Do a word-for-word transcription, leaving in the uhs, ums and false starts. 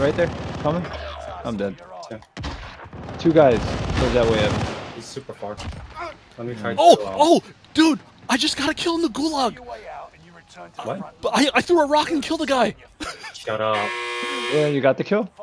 Right there. Coming. I'm dead. Yeah. Two guys. Goes that way, Evan. He's super far. Let me try Oh, to, um... oh, dude! I just got a kill in the gulag. What? But I, I threw a rock and killed a guy. Shut up. Yeah, you got the kill?